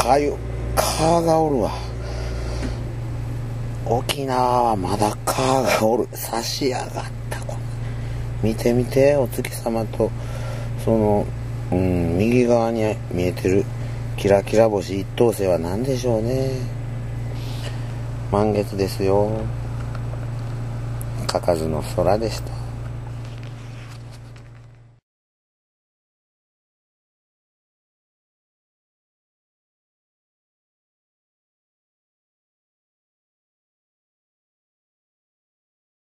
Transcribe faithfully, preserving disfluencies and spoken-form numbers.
あいう蚊がおるわ。沖縄はまだ蚊がおる。差し上がった。こ見てみて、お月様とその、うん、右側に見えてるキラキラ星一等星は何でしょうね。満月ですよ。かかずの空でした。